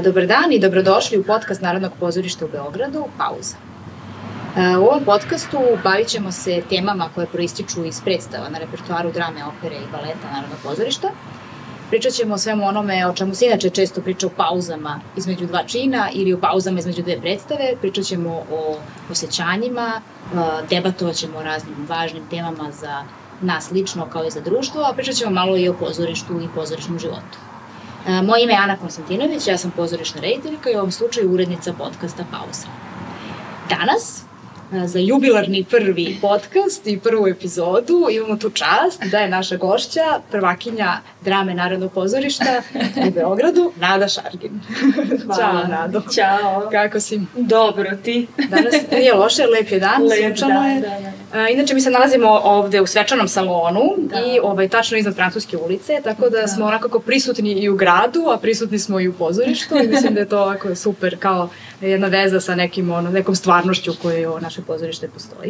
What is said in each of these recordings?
Dobar dan i dobrodošli u podcast Narodnog pozorišta u Beogradu, Pauza. U ovom podcastu bavit ćemo se temama koje proističu iz predstava na repertoaru drame, opere i baleta Narodnog pozorišta. Pričat ćemo o svemu onome o čemu se inače često priča u pauzama između dva čina ili u pauzama između dve predstave. Pričat ćemo o osjećanjima, debatovat ćemo o raznim važnim temama za nas lično kao i za društvo, a pričat ćemo malo i o pozorištu i pozorišnom životu. Moje ime je Ana Konstantinović, ja sam pozorišna rediteljka i u ovom slučaju urednica podcasta Pauza. Danas, za jubilarni prvi podcast i prvu epizodu, imamo tu čast da je naša gošća, prvakinja drame Narodnog pozorišta u Beogradu, Nada Šargin. Ćao, Nado. Ćao. Kako si? Dobro, ti? Danas nije loše, lep je dan, sunčano je. Inače, mi se nalazimo ovde u svečanom salonu i tačno iznad Francuske ulice, tako da smo onako prisutni i u gradu, a prisutni smo i u pozorištu i mislim da je to ovako super, kao jedna veza sa nekom stvarnošću koju naše pozorište postoji.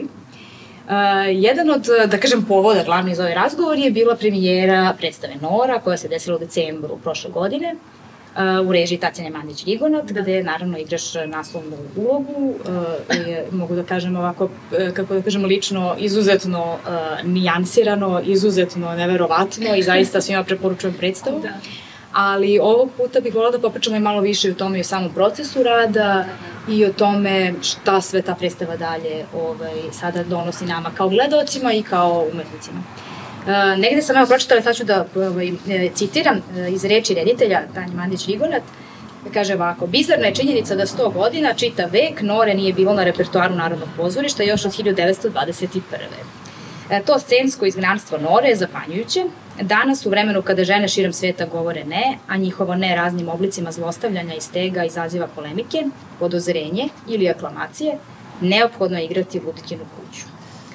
Jedan od, da kažem, povoda glavni za ovaj razgovor je bila premijera predstave Nora, koja se desila u decembru prošle godine, u režiji Tatjane Mandić-Rigonat, gde naravno igraš naslovnu ulogu, mogu da kažem ovako, kako da kažem lično, izuzetno nijansirano, izuzetno neverovatno i zaista svima preporučujem predstavu. Ali ovog puta bih voljela da popričamo i malo više o tome i o samom procesu rada i o tome šta sve ta predstava dalje sada donosi nama kao gledaocima i kao umetnicima. Negde sam pročitala, sad ću da citiram iz reči reditelja Tanje Mandić-Rigonat, kaže ovako: bizarna je činjenica da 100 godina, čitav vek, Nore nije bilo na repertoaru Narodnog pozorišta još od 1921. To scensko izgnanstvo Nore je zapanjujuće. Danas, u vremenu kada žene širom sveta govore ne, a njihovo ne raznim oblicima zlostavljanja i stega izaziva polemike, podozrenje ili aklamacije, neophodno je igrati Lutkinu kuću.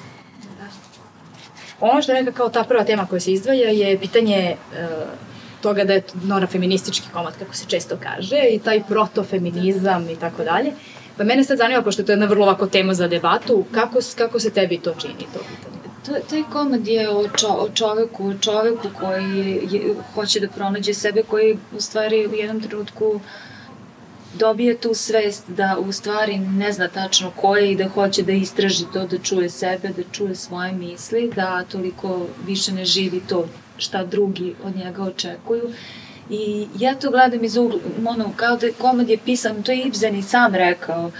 Ono što je neka kao ta prva tema koja se izdvaja je pitanje toga da je Nora feministički komad, kako se često kaže, i taj protofeminizam i tako dalje. Pa mene sad zanima, pošto je to jedna vrlo ovako tema za debatu, kako se tebi to čini, to pitanje? Taj komad je o čoveku koji hoće da pronađe sebe, koji u stvari u jednom trenutku dobije tu svest da u stvari ne zna tačno ko je i da hoće da istraži to, da čuje sebe, da čuje svoje misli, da toliko više ne živi to šta drugi od njega očekuju. I ja to gledam iz ugla, kao da komad je pisan, to je Ibsen i sam rekao,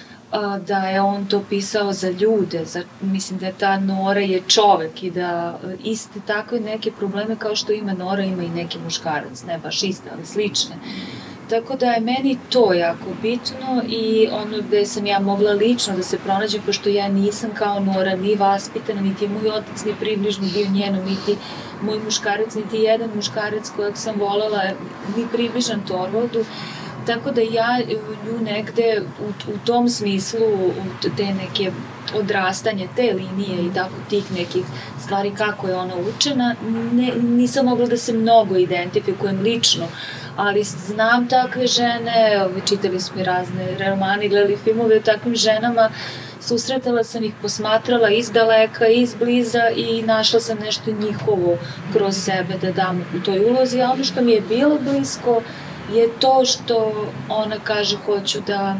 da je on to pisao za ljude, mislim da ta Nora je čovek i da iste takve neke probleme kao što ima Nora ima i neki muškarac, ne baš iste, ali slične. Tako da je meni to jako bitno i ono gde sam ja mogla lično da se pronađem, pošto ja nisam kao Nora ni vaspitana, niti je moj otac ni približno bio njeno, niti moj muškarac, niti jedan muškarac kojeg sam volela, ni približan Torvaldu. Tako da ja nju negde u tom smislu, te neke odrastanje, te linije i tako tih nekih stvari kako je ona učena, nisam mogla da se mnogo identifikujem lično, ali znam takve žene, čitali smo i razne romane, gledali filmove o takvim ženama, susretala sam ih, posmatrala iz daleka, iz bliza i našla sam nešto njihovo kroz sebe da dam u toj ulozi, a ono što mi je bilo blisko je to što ona kaže hoću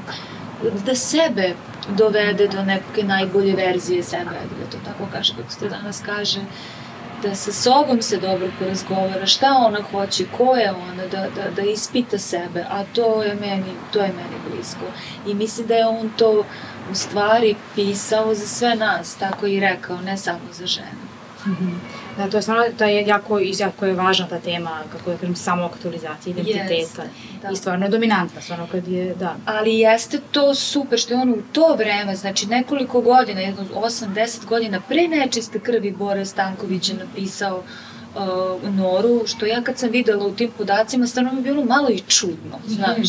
da sebe dovede do neke najbolje verzije sebe, da to tako kaže, kako se to danas kaže, da sa sobom se dobro porazgovara, šta ona hoće, ko je ona, da ispita sebe, a to je meni blisko. I mislim da je on to u stvari pisao za sve nas, tako i rekao, ne samo za žene. Da, to je stvarno jako je važna ta tema, kako da kažem, samoaktualizacija, identiteta. I stvarno je dominantna, stvarno kad je, da. Ali jeste to super što je on u to vreme, znači nekoliko godina, 8-10 godina pre Nečiste krvi Bore Stanković je napisao Noru, što ja kad sam videla u tim podacima, stvarno mi je bilo malo i čudno, znaš.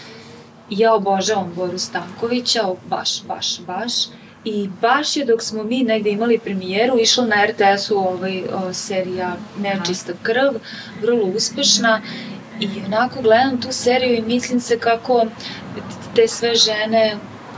Ja obožavam Boru Stankovića, baš. I baš je dok smo mi negde imali premijeru, išla na RTS-u serija Nečista krv, vrlo uspešna i onako gledam tu seriju i mislim se kako te sve žene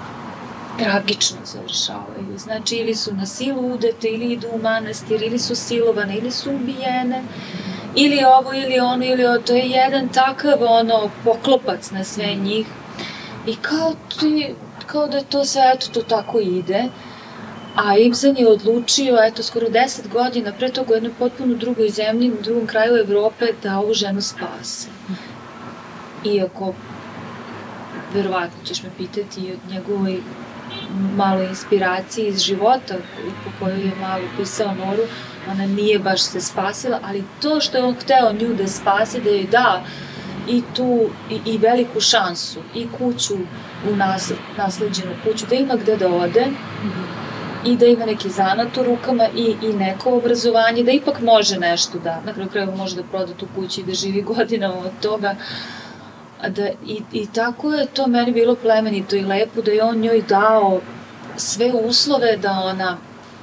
tragično završavaju. Znači ili su na silu udete, ili idu u manastir, ili su silovane, ili su ubijene. ili ovo, ili ono, ili ovo, to je jedan takav poklopac na sve njih i kao da to sve, eto, to tako ide. A Ibsen je odlučio, eto, skoro 10 godina pre toga u jednoj potpuno drugoj zemlji, u drugom kraju Evrope, da ovu ženu spase. Iako, verovatno ćeš me pitati i od njegovoj malo inspiraciji iz života po kojoj je malo pisao Noru, ona nije baš se spasila, ali to što je on hteo nju da spasi, da joj da i tu i veliku šansu, i kuću u nasleđenu kuću, da ima gde da ode, i da ima neki zanat u rukama i neko obrazovanje, da ipak može nešto da, na kraju krajeva može da proda tu kuću i da živi godinama od toga. I tako je to meni bilo plemenito i lepo da je on njoj dao sve uslove da ona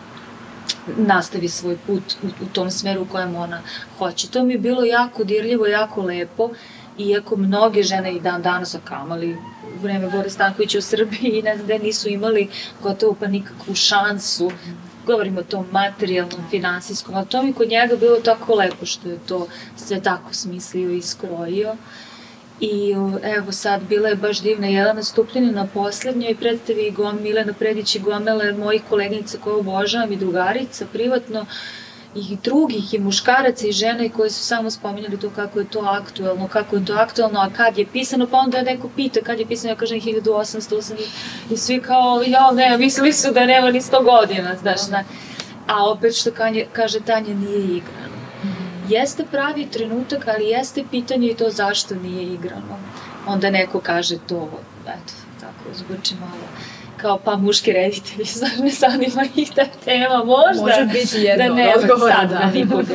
nastavi svoj put u tom smeru u kojem ona hoće. To mi je bilo jako dirljivo, jako lepo, iako mnoge žene i dan danas, a kamali u vreme Bore Stankovića u Srbiji i ne znam gde nisu imali gotovo pa nikakvu šansu, govorimo o tom materijalnom, finansijskom, a to mi kod njega bilo tako lepo što je to sve tako smislio i skrojio. I evo sad, bila je baš divna Jelena Stupljina na poslednjoj predstavi Milena Predić i gomele mojih koleginica koje obožavam i drugarica privatno i drugih i muškaraca i žena koji su samo spominjali to kako je to aktuelno, a kad je pisano, pa onda neko pita kad je pisano, ja kažem 1808 i svi kao, ne, mislili su da nema ni 100 godina, znaš, ne. A opet što kaže Tanja, nije igrano. Jeste pravi trenutak, ali jeste pitanje i to zašto nije igrano. Onda neko kaže to, eto, tako, zvuči malo, kao pa muški reditelji, znaš, ne zanima ih ta tema, možda. Može biti jedno odgovora, da.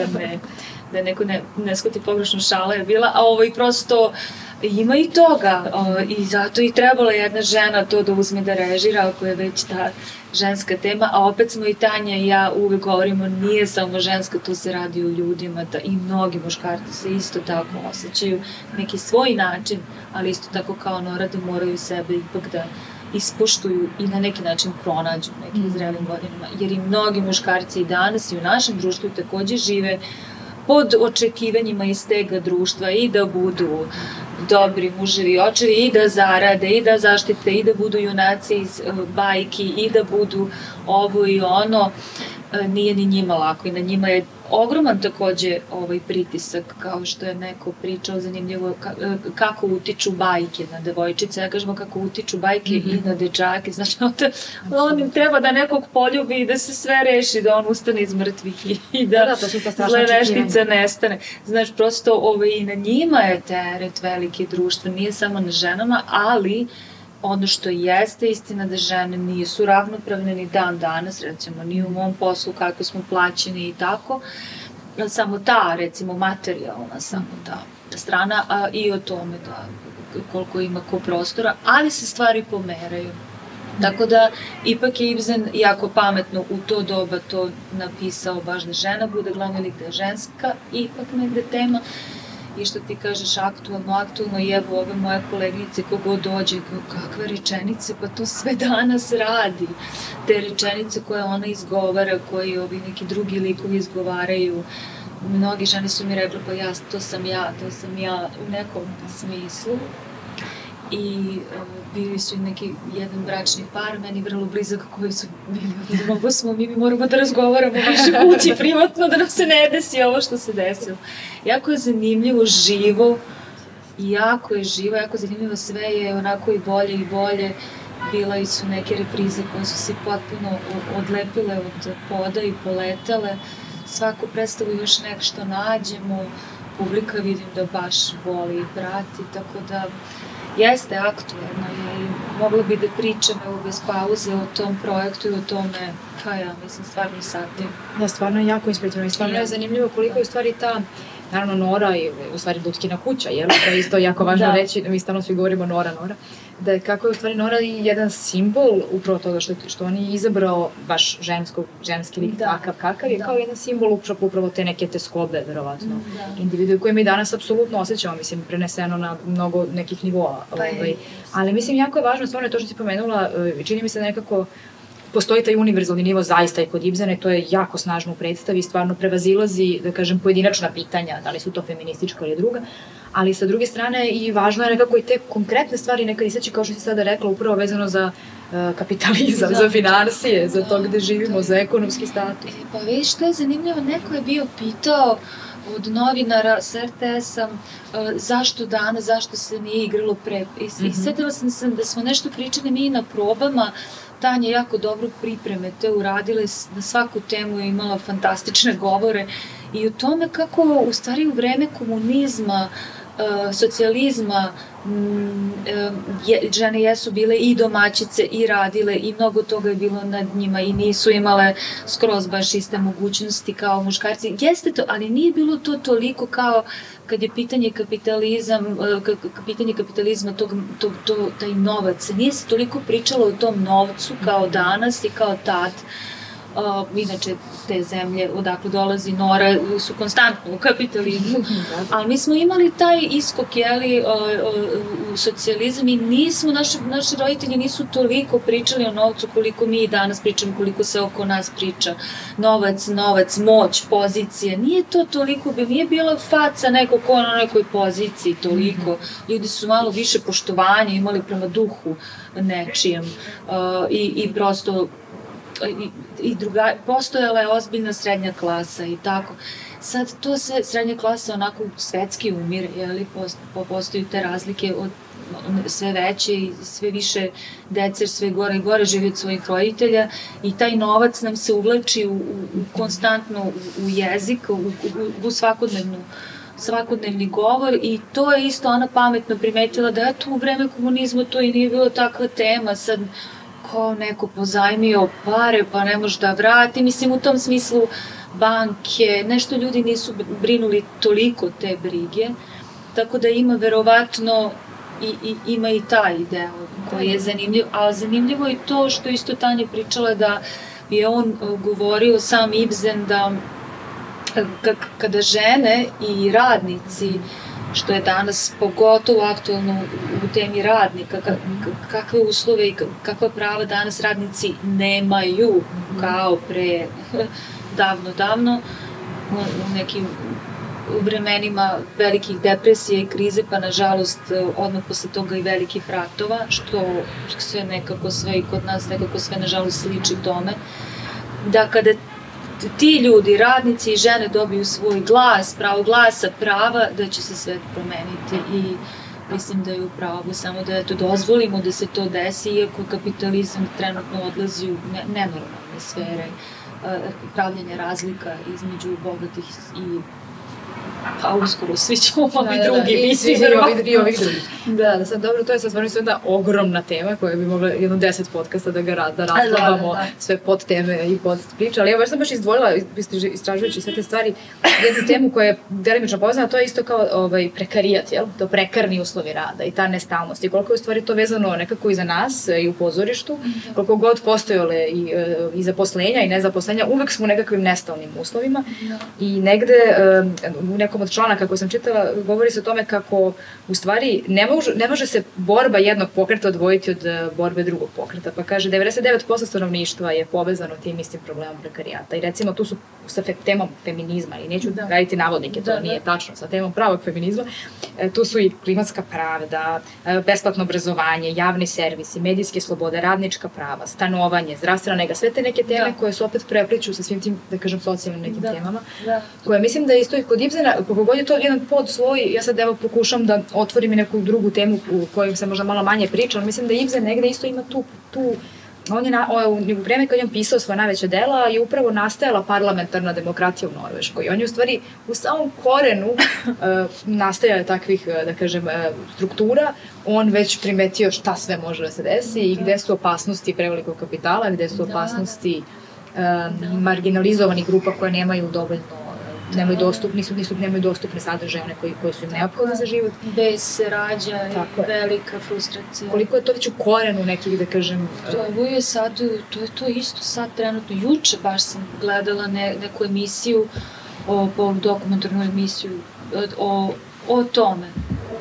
Da neko ne shvati pogrešno, šala je bila, a prosto ima i toga i zato i trebala jedna žena to da uzme da režira ako je već ta ženska tema, a opet smo i Tanja i ja uvek govorimo nije samo ženska, tu se radi o ljudima i mnogi muškarci se isto tako osjećaju neki svoj način, ali isto tako kao Nora da moraju sebe ipak da ispoštuju i na neki način pronađu u nekim zrelim godinama, jer i mnogi muškarci i danas i u našem društvu takođe žive pod očekivanjima iz tega društva i da budu dobri muževi i očevi i da zarade i da zaštite i da budu junaci iz bajki i da budu ovo i ono. Nije ni njima lako i na njima je ogroman takođe pritisak, kao što je neko pričao zanimljivo kako utiču bajke na devojčice, ja kažemo kako utiču bajke i na dečake, znači on im treba da nekog poljubi i da se sve reši, da on ustane iz mrtvih i da zle veštice nestane. Znači prosto i na njima je teret velike društva, nije samo na ženama, ali ono što jeste istina da žene nisu ravnopravne ni dan danas, recimo ni u mom poslu kako smo plaćeni i tako, samo ta, recimo, materijalna, samo ta strana, a i o tome da koliko ima ko prostora, ali se stvari pomeraju. Tako da, ipak je Ibsen jako pametno u to doba to napisao baš da žena bude glavna lik, da je ženska ipak negde tema. I što ti kažeš aktualno i evo ove moje kolegnice kogod dođe, kakve rečenice, pa to sve danas radi. Te rečenice koje ona izgovara, koje ovi neki drugi likovi izgovaraju. Mnogi žene su mi rekli, pa to sam ja u nekom smislu. I bili su i neki jedan bračni par, meni vrlo blizak, koji su bili, mi moramo da razgovaramo u našoj kući privatno, da nam se ne desi ovo što se desilo. Jako je zanimljivo, živo, jako je živo, jako zanimljivo, sve je onako i bolje. Bila su neke reprize koje su se potpuno odlepile od poda i poletale. Svaku predstavu još nešto nađemo, publika vidim da baš voli i prati, tako da jeste aktuelno i mogla bi da pričam bez pauze o tom projektu i o tome, stvarno satim. Da, stvarno je jako inspirativno i stvarno je zanimljivo koliko je u stvari ta, naravno Nora i u stvari Lutkina kuća, jer to je isto jako važno reći, mi stalno svi govorimo Nora, da je kako je u stvari Nora i jedan simbol upravo toga što on je izabrao baš ženski lik takav kakav je kao jedan simbol upravo te neke teskobe, verovatno, individue koje mi danas apsolutno osjećamo, mislim, preneseno na mnogo nekih nivoa. Ali mislim, jako je važno, stvarno je to što si pomenula, čini mi se nekako postoji taj univerzalni nivo zaista i kod Ibzena i to je jako snažno u predstavi, stvarno prevazilazi, da kažem, pojedinačna pitanja, da li su to feministička ili druga, ali sa druge strane i važno je nekako i te konkretne stvari nekad iseći, kao što si sada rekla, upravo vezano za kapitalizam, za finansije, za to gde živimo, za ekonomski status. Pa vidiš, što je zanimljivo, neko je bio pitao od novinara s RTS-a zašto danas, zašto se nije igralo pre. I setila sam se da smo nešto pričali mi na probama, Tanja jako dobro pripreme te uradile, na svaku temu je imala fantastične govore i o tome kako u stvari u vreme komunizma, socijalizma, žene jesu bile i domaćice i radile i mnogo toga je bilo nad njima i nisu imale skroz baš iste mogućnosti kao muškarci. Jeste to, ali nije bilo to toliko kao kad je pitanje kapitalizma, taj novac. Nije se toliko pričalo o tom novcu kao danas i kao tad. Inače, te zemlje odakle dolazi Nora su konstantno u kapitalizmu, ali mi smo imali taj iskok, u socijalizam i naši roditelji nisu toliko pričali o novcu koliko mi danas pričamo, koliko se oko nas priča. Novac, moć, pozicija, nije to toliko, nije bila faca nekog ko na nekoj poziciji toliko. Ljudi su malo više poštovanja imali prema duhu nečijem i prosto postojala je ozbiljna srednja klasa i tako. Sad to sve srednja klasa onako svetski umire, postoju te razlike sve veće i sve više dece, sve gore i gore živi od svojih roditelja i taj novac nam se uvlači konstantno u jezik, u svakodnevni govor i to je isto ona pametno primetila da eto u vreme komunizma to i nije bilo takva tema, sad kao neko pozajmio pare pa ne može da vrati, mislim u tom smislu banke, nešto ljudi nisu brinuli toliko te brige, tako da ima verovatno ima i taj deo koji je zanimljiv, a zanimljivo je to što isto Tanja pričala da je on govorio sam Ibsen da kada žene i radnici, što je danas pogotovo aktualno u temi radnika, kakve uslove i kakva prava danas radnici nemaju kao pre davno, u nekim vremenima velikih depresija i krize, pa nažalost odmah posle toga i velikih ratova, što sve nekako sve i kod nas nekako sve nažalost sliči tome, da kada ti ljudi, radnici i žene dobiju svoj glas, pravo glasa, prava, da će se sve promeniti i mislim da je upravo samo da dozvolimo da se to desi, iako kapitalizam trenutno odlazi u nenormalne sfere pravljanja razlika između bogatih i pa uskoro svi ćemo ovi drugi biti. I ovi drugi. Da, sad dobro, to je sad stvarno jedna ogromna tema koja bi mogla jedno 10 podcasta da raspravamo sve pod teme i pod priče, ali ja baš sam izdvojila, istražujući sve te stvari, jednu temu koja je delimično povezana, to je isto kao prekarijat, jel? To prekarni uslovi rada i ta nestalnost i koliko je u stvari to vezano nekako i za nas i u pozorištu, koliko god postojale i zaposlenja i nezaposlenja, uvek smo u nekakvim nestalnim uslovima i negde u nekom od članaka koje sam čitala govori se o tome kako u stvari ne može se borba jednog pokreta odvojiti od borbe drugog pokreta. Pa kaže 99% stanovništva je povezano tim istim problemom prekarijata i recimo tu su sa temom feminizma i neću raditi navodnike, to nije tačno, sa temom pravog feminizma, tu su i klimatska pravda, besplatno obrazovanje, javni servisi, medijske slobode, radnička prava, stanovanje, zdravstvena nega, sve te neke teme koje se opet prepliču sa svim tim, da kažem, socijalnim nekim temama, koje mislim da isto i kod Ibsena, kako god je to jedan podsloj, ja sad evo pokušam da otvorim i neku drugu temu u kojoj se možda malo manje priča, ali mislim da Ibsen negde isto ima tu on je u vreme kad je on pisao svoje najveće dela je upravo nastajala parlamentarna demokratija u Norveškoj. I on je u stvari u samom korenu nastaja takvih, da kažem, struktura. On već primetio šta sve može da se desi i gde su opasnosti prevelikog kapitala, gde su opasnosti marginalizovanih grupa koje nemaju dovoljno nemaju dostupne sadržaje koji su im neophodne za život. Bez se rađa i velika frustracija. Koliko je to već u korenu nekih, da kažem... To je to isto sad trenutno. Juče baš sam gledala neku emisiju, dokumentarnu emisiju o tome.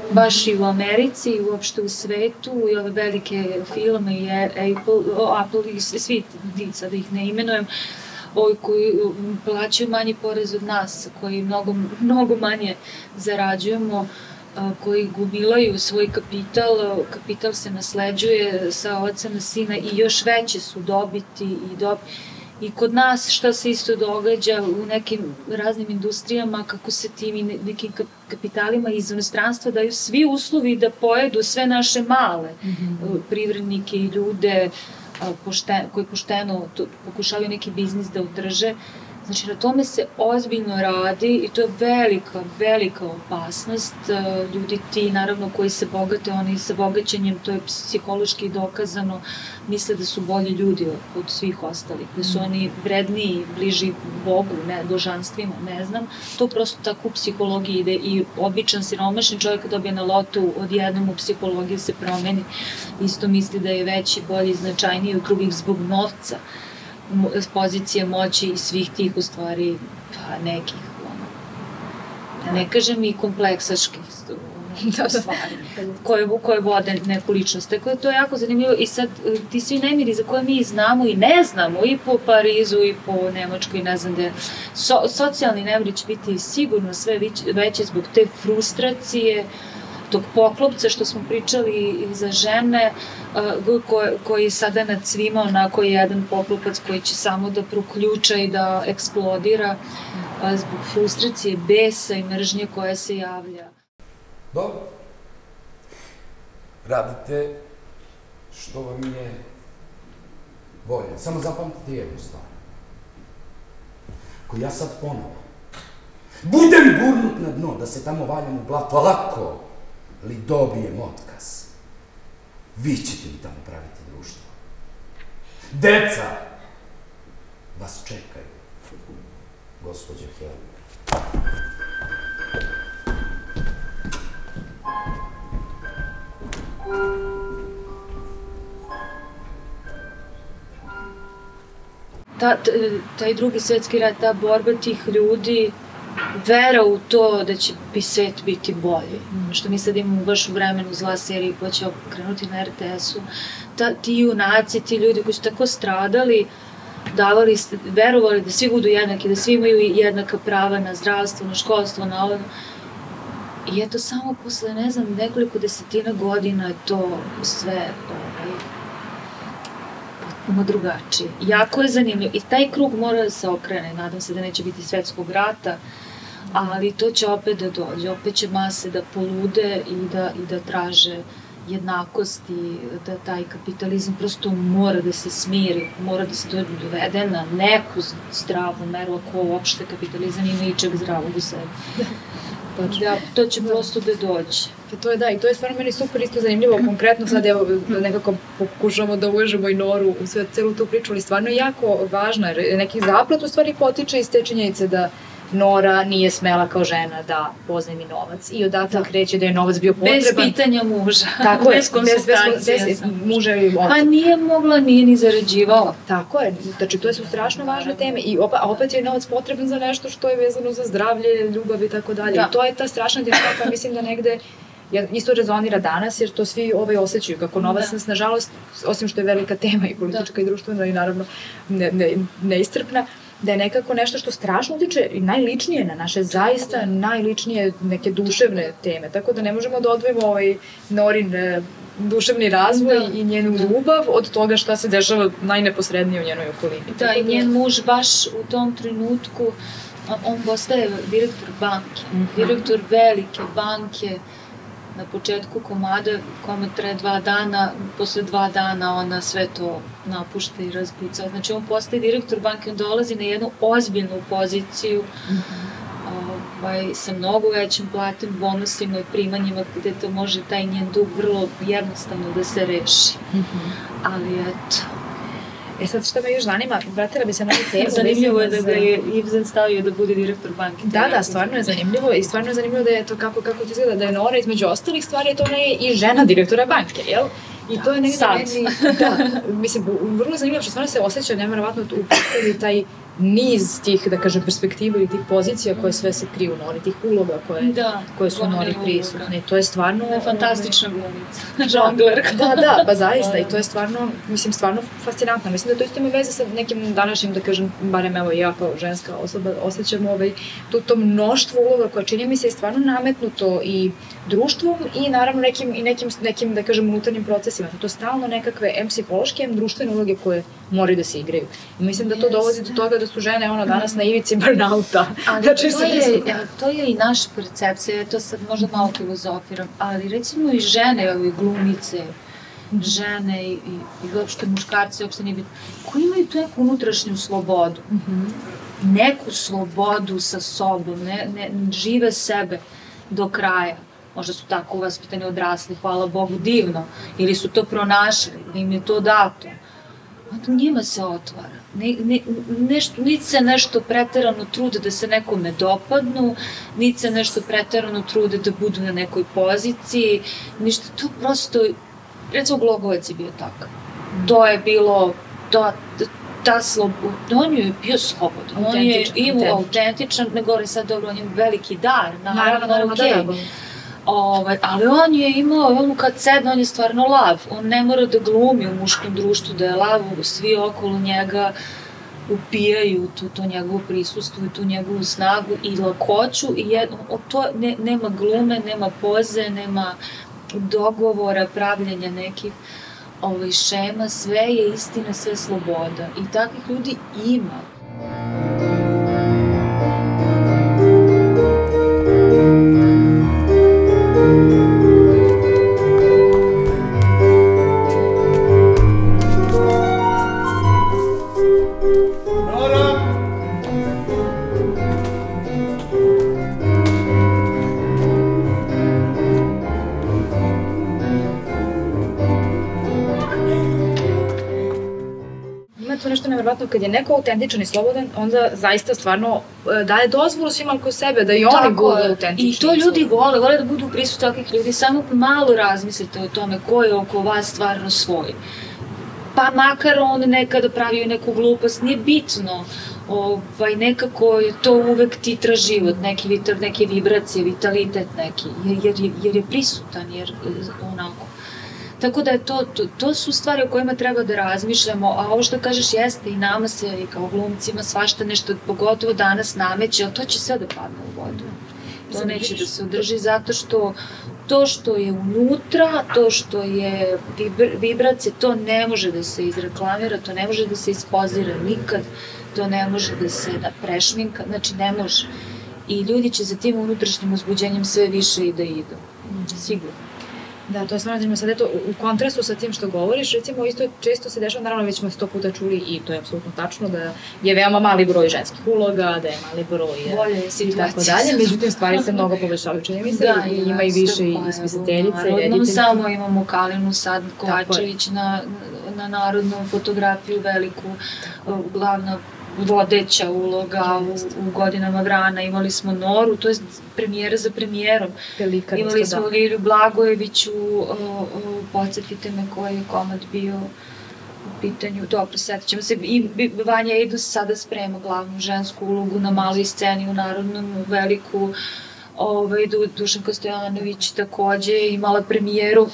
baš i u Americi i uopšte u svetu i ove velike filme i Apple i svi ti, sad ih ne imenujem, ovi koji plaćaju manji porez od nas, koji mnogo manje zarađujemo, koji gomilaju svoj kapital se nasleđuje sa oca na sina i još veće su dobiti i kod nas šta se isto događa u nekim raznim industrijama, kako se tim nekim kapitalima iz inostranstva daju svi uslovi da pojedu sve naše male privrednike i ljude koji pošteno pokušavaju neki biznis da održe. Znači, na tome se ozbiljno radi i to je velika opasnost. Ljudi ti, naravno, koji se bogate, oni sa bogaćenjem, to je psihološki dokazano, misle da su bolji ljudi od svih ostalih, da su oni vredniji, bliži Bogu, božanstvima, ne znam. To prosto tako u psihologiji ide i običan siromašni čovjek kad dobije na lotu, odjednom u psihologiji se promeni. Isto misli da je veći, bolji, značajniji od drugih zbog novca, s pozicije moći i svih tih u stvari nekih, ne kažem i kompleksaških stvari koje vode neku ličnost. Tako da to je jako zanimljivo i sad ti svi nemiri za koje mi znamo i ne znamo i po Parizu i po Nemačkoj, ne znam gde, socijalni nemiri će biti sigurno sve veće zbog te frustracije, tog poklopca što smo pričali za žene, koji je sada nad svima onako jedan poklopac koji će samo da proključa i da eksplodira zbog frustracije, besa i mržnje koja se javlja. Dobro. Radite što vam je volje. Samo zapamtite jednu stvar. Ako ja sad ponovo budem gurnut na dno, da se tamo valjam u blato, lako li dobijem otkaz, vi ćete mi tamo praviti društvo. Deca vas čekaju, gospođo Helmer. Taj drugi svetski rat, ta borba tih ljudi, vera u to da će svet biti bolji. Što mi sad imamo baš u vremenu zla seriji koja će krenuti na RTS-u. Ti junaci, ti ljudi koji su tako stradali, verovali da svi budu jednaki, da svi imaju jednaka prava na zdravstvo, na školstvo, na ovo. I eto samo posle, ne znam, nekoliko desetina godina je to sve potpuno drugačije. Jako je zanimljivo. I taj krug mora da se okrene. Nadam se da neće biti svetskog rata, ali to će opet da dođe. Opet će mase da polude i da traže jednakost i da taj kapitalizam prosto mora da se smiri, mora da se dovede na neku zdravu meru, ako uopšte kapitalizam ima ičeg zdravog u sebi. To će prosto da dođe. I to je stvarno meni super isto zanimljivo, konkretno sad evo nekako pokušamo da uvežemo i Noru u celu tu priču, ali stvarno je jako važno, jer neki zaplet u stvari potiče iz te činjenice da Nora nije smela kao žena da pozajmi novac i odatle kreće da je novac bio potreban. Bez pitanja muža, bez konsultacije. Bez muža i oca. Pa nije mogla, nije ni zarađivala. Tako je, znači to su strašno važne teme i opet je novac potreban za nešto što je vezano za zdravlje, ljubav i tako dalje. I to je ta strašna dinamika koja mislim da negde isto rezonira danas, jer to svi osjećaju, kako novac nas, nažalost, osim što je velika tema i politička i društvena i naravno neistrpna, da je nekako nešto što strašno utiče i najličnije na naše, zaista najličnije neke duševne teme, tako da ne možemo da odvojimo Norin duševni razvoj i njenu ljubav od toga šta se dešava najneposrednije u njenoj okolini. Da, i njen muž baš u tom trenutku, on postaje direktor banke, direktor velike banke. Na početku komad traje 2 dana, posle 2 dana ona sve to napušta i razpuca. Znači on postaje direktor banke, on dolazi na jednu ozbiljnu poziciju sa mnogo većim platom, bonusima i primanjima, gde to može taj njen dug vrlo jednostavno da se reši. Ali eto. Sad što me još zanima, vratila bi se na ovu temu. Zanimljivo je da ga je Ibsen stavio da bude direktor banke. Da, stvarno je zanimljivo i stvarno je zanimljivo da je to kako ti izgleda, da je Nora između ostalih stvari, to ona je i žena direktora banke, jel? I to je negdje meni, mislim, vrlo zanimljivo što stvarno se osjeća nevjerovatno u postavi taj niz tih, da kažem, perspektiva ili tih pozicija koje sve se kriju u Nori, tih uloga koje su u Nori prisutne. To je stvarno... Fantastična glumica, žonglerka. Da, pa zaista, i to je stvarno, mislim, stvarno fascinantno. Mislim da to isto ima veze sa nekim današnjim, da kažem, barem evo ja kao ženska osoba osjećam to mnoštvo uloga koje čini mi se i stvarno nametnuto i društvom i naravno nekim, da kažem, unutarnjim procesima. To stalno nekakve psihološke, društvene uloge koje moraju da se igraju. I mislim da to dovodi do toga da su žene danas na ivici burnouta. To je i naša percepcija, to sad možda malo filozofiram, ali recimo i žene, glumice, žene i uopšte muškarci, uopšte nije bitno, koji imaju tu neku unutrašnju slobodu. Neku slobodu sa sobom, ne žive sebe do kraja. Možda su tako vaspitani, odrasli, hvala Bogu, divno, ili su to pronašli, ili im je to dato. Onda njima se otvara. Niti se nešto preterano trude da se nekome dopadnu, niti se nešto preterano trude da budu na nekoj poziciji, ništa, to prosto, recimo Glogovac je bio takav. To je bilo, ta sloboda, on je bio slobodan, on je imao autentičan, ne govorim sad dobro, on je veliki dar, naravno, okej. Ali on je imao, on kad sedne, on je stvarno lav. On ne mora da glumi u muškom društvu, da je lav, svi okolo njega upijaju to njegovo prisustvo i tu njegovu snagu i lakoću. Nema glume, nema poze, nema dogovora, pravljenja nekih šema, sve je istina, sve sloboda. I takvih ljudi ima. Nešto nevjerovatno, kad je neko autentičan i slobodan, onda zaista stvarno daje dozvolu svima oko sebe da i oni budu autentični. I to ljudi vole da budu prisutni takvih ljudi, samo malo razmislite o tome ko je oko vas stvarno svoj. Pa makar on nekada pravio neku glupost, nije bitno, nekako je to uvek titra život, neke vibracije, vitalitet neki, jer je prisutan, jer onako. Tako da to su stvari o kojima treba da razmišljamo, a ovo što kažeš jeste i nama se i kao glumcima svašta nešto, pogotovo danas nameće, ali to će sve da padne u vodu. To neće da se održi zato što to što je unutra, to što je vibracija, to ne može da se izreklamira, to ne može da se ispozira nikad, to ne može da se prešminka, znači ne može. I ljudi će za tim unutrašnjim uzbuđenjem sve više i da idu, sigurno. Da, to je stvarno zanimljivo. Sad eto, u kontrastu sa tim što govoriš, recimo isto često se dešava, naravno već smo 100 puta čuli i to je apsolutno tačno, da je veoma mali broj ženskih uloga, da je mali broj i tako dalje, međutim stvari se mnogo poboljšavaju, čini mi se, i ima i više i spisateljice, i rediteljice. Samo imamo Kalinu sad Kovačević na narodnu fotografiju veliku, glavna vodeća uloga u Godinama vrana, imali smo Noru, to je premijera za premijerom. Imali smo Lilju Blagojević podsjetite me koji je komad bio u pitanju, dobro, setit ćemo se, i Vanja Idus sada sprema glavnu žensku ulogu na maloj sceni u Narodnom, veliku, Dušanka Stojanović takođe imala premijeru,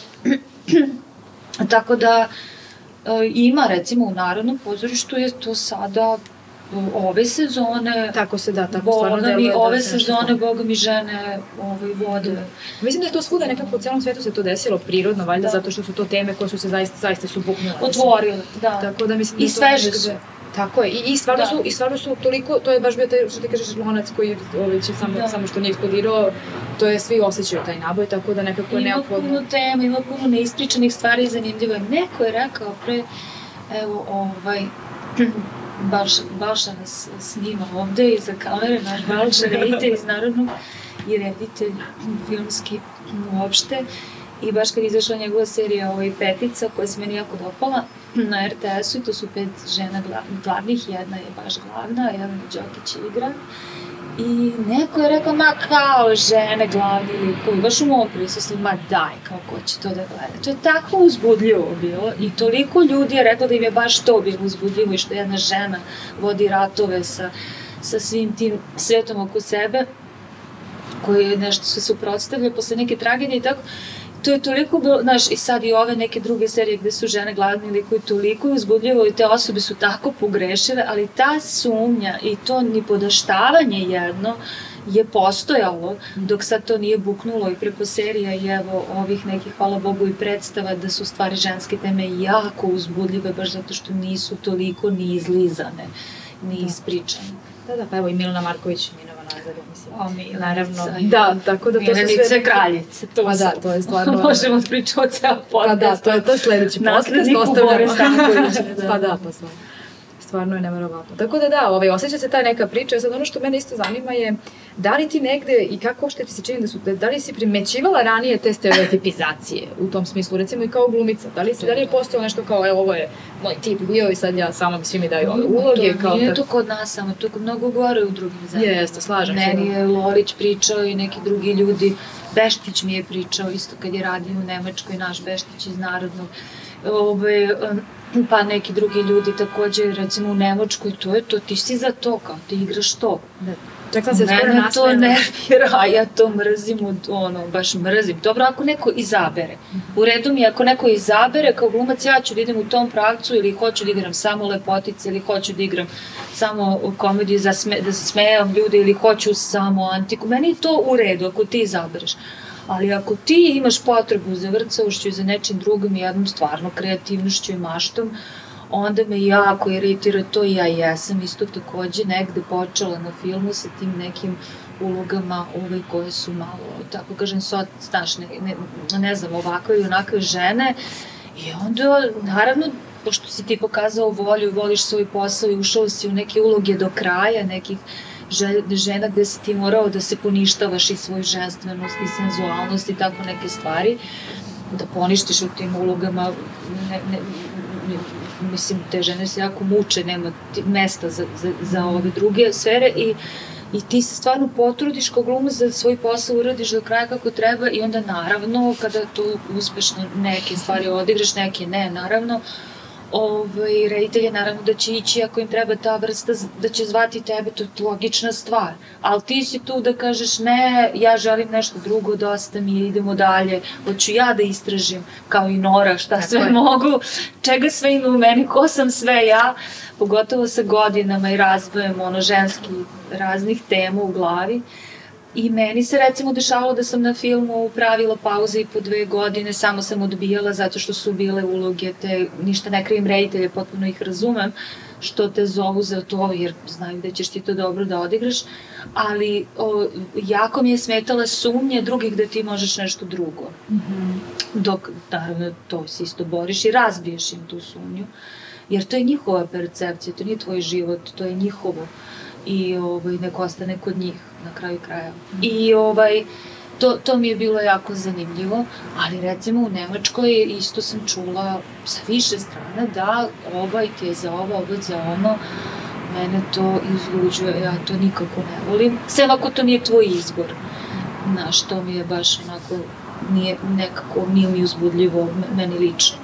tako da ima recimo u Narodnom pozorištu je to sada ove sezone, tako stvarno deluje. Ove sezone, Boga mi žene vode. Mislim da je to svuda nekako u celom svetu se to desilo prirodno, valjda, zato što su to teme koje su se zaista su buknule. Otvorile, da. Tako da mislim i sveže su. Tako je, i stvarno su toliko, to je baš bio taj, što ti kažeš, lonac koji će samo što nije eksplodirao, to je, svi osjećaju taj naboj, tako da nekako je neophodno. Ima puno tema, ima puno neispričanih stvari i zanimljivo. Neko je rekao pre, evo, Balša nas snima ovde iza kamere, naš Balša, reditelj iz Narodnog i reditelj filmski uopšte. I baš kad izašla njegova serija Petica, koja se meni jako dopala, na RTS-u i to su 5 žena glavnih, jedna je baš glavna, Jelena Đokić igra. I neko je rekao, ma kao žene glavni likovi, baš u mom prisustvu, ma daj, kao ko će to da gleda. To je tako uzbudljivo bilo i toliko ljudi je rekao da im je baš to bilo uzbudljivo i što jedna žena vodi ratove sa svim tim svetom oko sebe, koji je nešto se suprotstavlja posle neke tragedije i tako. To je toliko bilo, znaš, i sad i ove neke druge serije gde su žene glavni likovi, toliko je uzbudljivo i te osobe su tako pogrešile, ali ta sumnja i to nipodaštavanje jedno je postojalo, dok sad to nije buknulo i preko serija i evo ovih nekih, hvala Bogu, i predstava da su stvari ženske teme jako uzbudljive, baš zato što nisu toliko ni izlizane, ni ispričane. Da, pa evo i Milana Marković, Minova Nazar, mislim. O, Milanica. Naravno, da, tako da to su sve... Milanica je kraljica. Pa da, to je stvarno... Možemo pričati o ceo podcast. Pa da, to je sledeći podcast, ostavljamo. Pa da, pa stvarno je neverovatno. Tako da, osjeća se ta neka priča. Sad ono što mene isto zanima je da li ti negde i kako uopšte ti se čini da li si primećivala ranije te stereotipizacije u tom smislu, recimo i kao glumica, da li je postojalo nešto kao, evo, ovo je moj tip bio i sad ja sama svi mi daju ove uloge. Nije to kod nas samo, to je mnogo gore u drugim zemljama. Jeste, slažem se. Meni je Lorić pričao i neki drugi ljudi, Beštić mi je pričao isto kad je radio u Nemačkoj, naš Beštić iz Narodnog, pa neki drugi ljudi takođe, recimo u Nemačkoj, to je to, ti si za to, kao ti igraš to. Mene to nervira, a ja to mrzim, baš mrzim. Dobro, ako neko izabere. U redu mi je, ako neko izabere kao glumac, ja ću da idem u tom pravcu ili hoću da igram samo lepotice ili hoću da igram samo komediju da se smejam ljude ili hoću samo antiku. Meni je to u redu ako ti izabereš. Ali ako ti imaš potrebu za vrcavošću i za nečim drugim, jednom stvarno kreativnošću i maštom, onda me jako iritira to i ja jesam isto takođe negde počela na filmu sa tim nekim ulogama koje su malo, tako kažem, znaš, ne znam, ovakve i onakve žene i onda, naravno, pošto si ti pokazao volju i voliš svoj posao i ušao si u neke uloge do kraja, nekih žena gde si ti morao da se poništavaš i svoju ženstvenost i senzualnost i tako neke stvari, da poništiš u tim ulogama, mislim, te žene se jako muče, nema mesta za ove druge sfere i ti se stvarno potrudiš kao glumac da svoj posao uradiš do kraja kako treba i onda naravno kada to uspešno neke stvari odigraš, neke ne, naravno, reditelj je naravno da će ići ako im treba ta vrsta, da će zvati tebe, to je logična stvar. Ali ti si tu da kažeš ne, ja želim nešto drugo, dosta mi je, idemo dalje, hoću ja da istražim, kao i Nora, šta sve mogu, čega sve ima u meni, ko sam sve ja, pogotovo sa godinama i razvojem ženski raznih tema u glavi. I meni se recimo dešavalo da sam na filmu pravila pauze i po 2 godine, samo sam odbijala zato što su bile uloge te, ništa ne krivim reditelje, potpuno ih razumem, što te zovu za to jer znaju da ćeš ti to dobro da odigraš, ali jako mi je smetala sumnje drugih da ti možeš nešto drugo. Dok, naravno, to se isto boriš i razbiješ im tu sumnju, jer to je njihova percepcija, to nije tvoj život, to je njihovo. I neko ostane kod njih na kraju kraja. I to mi je bilo jako zanimljivo, ali recimo u Nemačkoj isto sam čula sa više strana da ovaj ti je za ovo, ovaj za ono, mene to izluđuje, ja to nikako ne volim, sem ako to nije tvoj izbor. Znaš, to mi je baš onako, nije mi uzbudljivo, meni lično.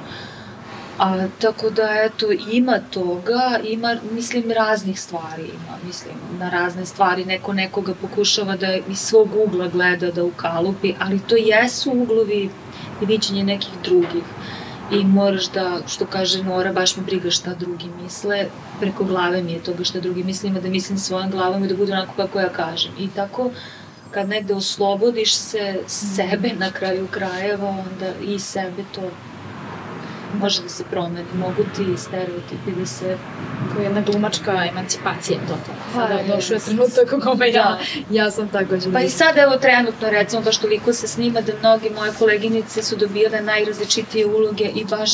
Tako da, eto, ima toga, ima, mislim, raznih stvari ima, mislim, na razne stvari neko nekoga pokušava da iz svog ugla gleda, da ukalupi, ali to jesu uglovi i viđenje nekih drugih i moraš da, što kaže Nora, baš me briga šta drugi misle, preko glave mi je toga šta drugi misle, ima da mislim svojom glavom i da bude onako kako ja kažem i tako, kad negde oslobodiš se sebe na kraju krajeva, onda i sebe to može da se promeni, mogu ti stereotipi da se... To je jedna glumačka emancipacija, totalno. Sada došao je trenutak u kome ja sam također... Pa i sad, evo, trenutno, recimo, baš toliko se snima da mnogi moje koleginice su dobijale najrazličitije uloge i baš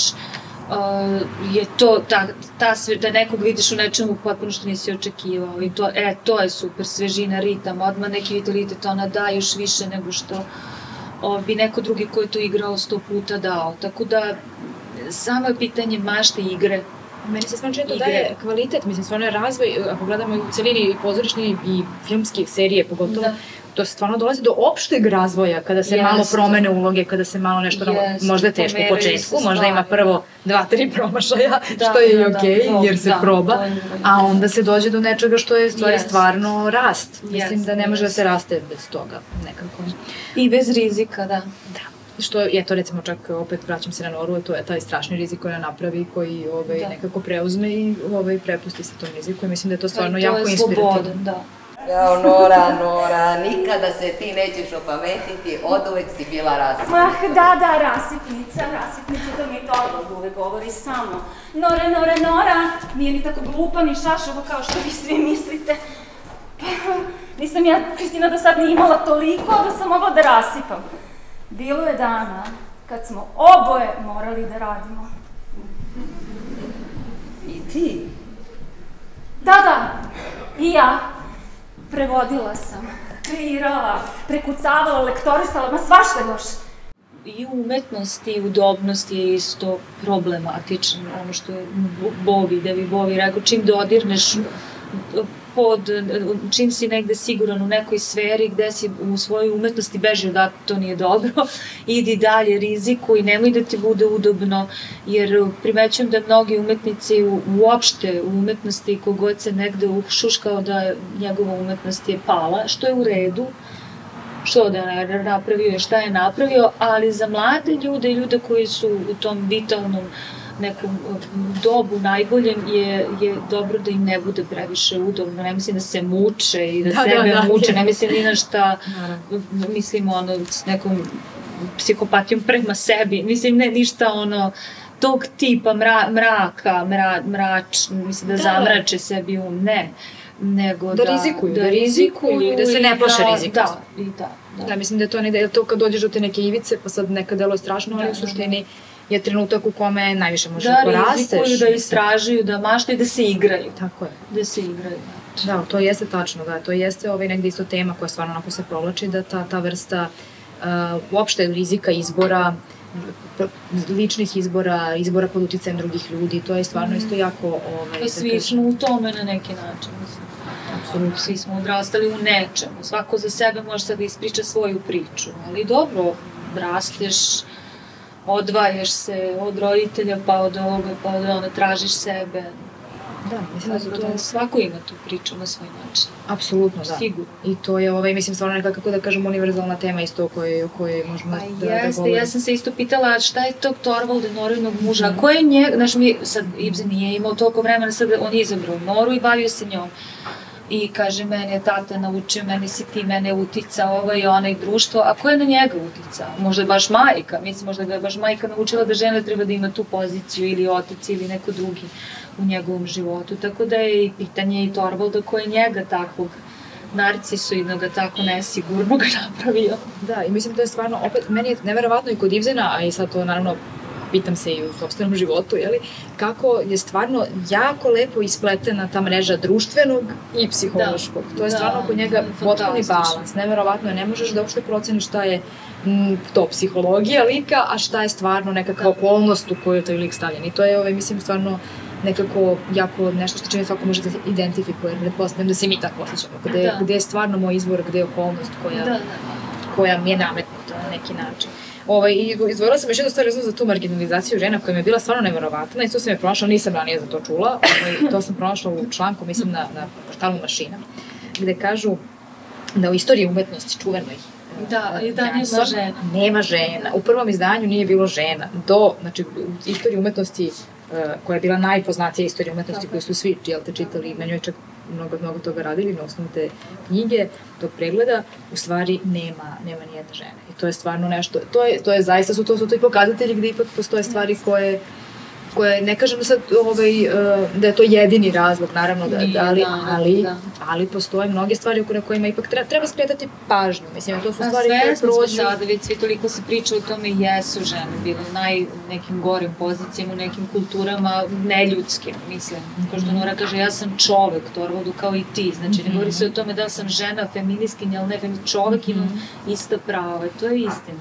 je to, da nekog vidiš u nečemu potpuno što nisi očekivao i to je super, svežina, ritam, odmah neki vitalitet, ona da još više nego što bi neko drugi ko je to igrao 100 puta dao, tako da samo je pitanje mašte i igre. Meni se stvarno čini to daje kvalitet, mislim, stvarno je razvoj, ako gledamo u celini i pozorišni i filmski serije pogotovo, to stvarno dolazi do opšteg razvoja, kada se malo promene uloge, kada se malo nešto, možda je teško u početku, možda ima prvo 2-3 promašaja, što je i okej, jer se proba, a onda se dođe do nečega što je stvarno rast. Mislim da ne može da se raste bez toga nekako. I bez rizika, da. Što je to, recimo, čak opet vraćam se na Noru, to je taj strašni rizik koji napravi, koji nekako preuzme i prepusti se tom riziku i mislim da je to stvarno jako inspirativno. To je slobodan, da. Jao, Nora, nikada se ti nećeš opametiti, oduvek si bila rasipnica. Da, rasipnica, to mi je to uvek govori samo. Nora, nije ni tako glupa ni šašava kao što vi svi mislite. Nisam ja, Kristina, do sad ni imala toliko da sam mogla da rasipam. Bilo je dana kad smo oboje morali da radimo. I ti? Da, i ja. Prevodila sam, kreirala, prekucavala, lektorisala, ma svašta još. I umetnost i udobnost je isto problematično, ono što je David Bowie rekao, čim dodirneš čim si negde siguran u nekoj sferi gde si u svojoj umetnosti beži da to nije dobro, idi dalje, rizikuj, nemoj da ti bude udobno, jer primećujem da mnogi umetnici uopšte u umetnosti kogod se negde ušuškao da njegova umetnost je pala, što je u redu, što da je napravio i šta je napravio, ali za mlade ljude i ljude koji su u tom vitalnom nekom dobu najboljem je dobro da im ne bude previše udobno, ne mislim da se muče i da sebe muče, ne mislim ni na šta, mislim s nekom psihopatijom prema sebi, mislim ne ništa tog tipa mraka, mislim da zamrače sebi ne, nego da rizikuju i da se ne plaše rizika. Da, mislim da je to kad dođeš do te neke ivice, pa sad nekad delo je strašno, ali u suštini je trenutak u kome najviše možeš da porasteš. Da rizikuju, da istražuju, da maštaju, da se igraju. Tako je. Da se igraju. Da, to jeste tačno, da, to jeste negde isto tema koja stvarno onako se provlači, da ta vrsta uopšte rizika izbora, ličnih izbora pod uticajem drugih ljudi, to je stvarno isto jako... Pa svi smo u tome na neki način, apsolutno. Svi smo odrastali u nečemu, svako za sebe može sad da ispriča svoju priču, ali dobro, rasteš, odvajaš se od roditelja, pa od ovoga, pa od ono, tražiš sebe. Da, mislim da su to... Svako ima tu priču na svoj način. Apsolutno, da. Sigurno. I to je, mislim, stvarno neka, kako da kažem, univerzalna tema isto o kojoj možemo da govorimo. Ja sam se isto pitala šta je tog Torvalda, Norinog muža, a ko je njega, znaš, sad Ibsen nije imao toliko vremena, sad on je izabrao Noru i bavio se njom. I kaže, mene je tata naučio, meni si ti, mene uticao ovaj i onaj društvo, a ko je na njega uticao? Možda je baš majka, mislim, možda ga je baš majka naučila da žena treba da ima tu poziciju ili otac ili neko drugi u njegovom životu, tako da je i pitanje i Torvalda ko je njega takvog narcisoidnog, tako nesigurnog napravio. Da, i mislim da je stvarno, opet, meni je neverovatno i kod Ibsena, a i sad to naravno pitam se i u sopstvenom životu, kako je stvarno jako lepo ispletena ta mreža društvenog i psihološkog. To je stvarno kod njega potpuni balans. Neverovatno je, ne možeš da uopšte proceniš šta je to psihologija lika, a šta je stvarno nekakva okolnost u kojoj je taj lik stavljen. I to je, mislim, stvarno nekako jako nešto što čini svako može da se identifikuje, jer pretpostavljam da se mi tako osjećamo, gde je stvarno moj izvor, gde je okolnost koja mi je nametnuta na neki način. I izdvojila sam još jednu stvar za tu marginalizaciju žena koja mi je bila stvarno neverovatna i to sam je pronašla, nisam ranije za to čula, to sam pronašla u članku, mislim, na portalu Mašina, gde kažu da u istoriji umetnosti čuvenoj da nema žena. Nema žena. U prvom izdanju nije bilo žena. Znači, u istoriji umetnosti, koja je bila najpoznatija istorija umetnosti koju su svi čitali, na njoj čak mnogo toga radili na osnovu te knjige, tog pregleda, u stvari nema nijedne žene. I to je stvarno nešto, to je zaista, su to i pokazatelji gde ipak postoje stvari koje, ne kažem sad da je to jedini razlog, naravno, ali postoje mnoge stvari na kojima ipak treba skretati pažnju. Mislim, to su stvari koje prođu. Sve smo sada, već svi toliko se priča o tome, jesu žene bile u nekim gorim pozicijama, u nekim kulturama neljudskim, mislim. Kao što Nora kaže, ja sam čovek, Torvaldu, kao i ti. Znači, ne govori se o tome da sam žena, feminiskinja, ali ne, čovek ima ista prava. To je istina.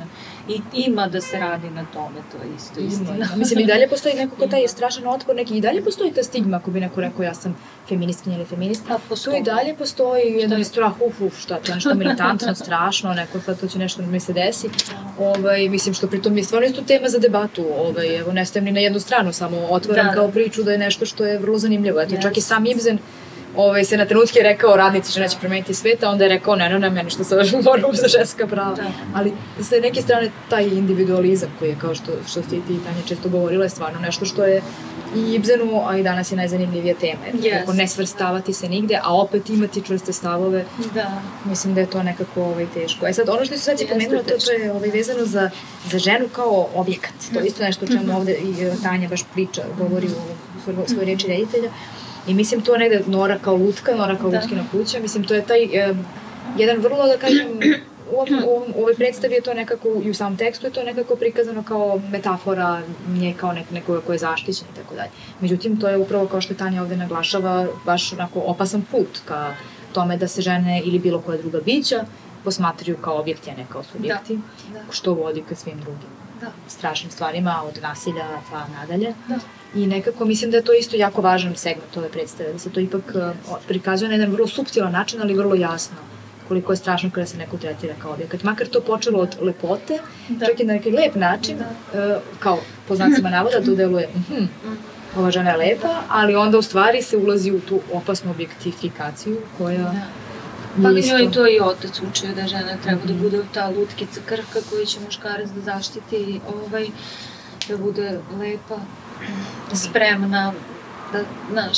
I ima da se radi na tome, to je isto istina. Mislim, i dalje postoji nekako taj strašan otpor, i dalje postoji ta stigma, ako bi neko rekao ja sam feministkinja ili feminista. Tu i dalje postoji jedan strah, šta, to je nešto militantno, strašno, neko sad to će nešto mi se desi. Mislim, što pritom je stvarno isto tema za debatu. Evo, ne stajem ni na jednu stranu, samo otvaram kao priču da je nešto što je vrlo zanimljivo. Eto, čak i sam Ibsen se na trenutke rekao radnici žena će promeniti svet, a onda je rekao ne, meni što se borim za ženska prava. Ali sa neke strane taj individualizam koji je, kao što ste i ti, Tanja, često govorila, je stvarno nešto što je i Ibsenu, a i danas je najzanimljivija tema. Kako ne svrstavati se nigde, a opet imati čvrste stavove. Mislim da je to nekako teško. Sad, ono što se sad pomenula, to je vezano za ženu kao objekat. To je isto nešto o čemu ovde i Tanja baš priča, govori u svojoj reči reditelja. I mislim to negde Nora kao lutka, Nora kao lutkina kuća, mislim to je taj jedan vrlo, da kažem, u ovoj predstavi je to nekako, i u samom tekstu je to nekako prikazano kao metafora nje kao nekoga ko je zaštićen i tako dalje. Međutim, to je upravo, kao što Tanja ovde naglašava, baš onako opasan put ka tome da se žene ili bilo koja druga bića posmatraju kao objekti, a ne kao subjekti, što vodi ka svim drugim strašnim stvarima, od nasilja pa nadalje. I nekako mislim da je to isto jako važan segment ove predstave, da se to ipak prikazuje na jedan vrlo suptilan način, ali vrlo jasno koliko je strašno kada se neko tretira kao objekat. Makar to počelo od lepote, čak i na neki lep način, kao po znacima navoda, to deluje ova žena je lepa, ali onda u stvari se ulazi u tu opasnu objektifikaciju koja... Pa njoj to i otac učio da žena treba da bude ta lutkica krhka koju će muškarac da zaštiti, da bude lepa, spremna, da, znaš,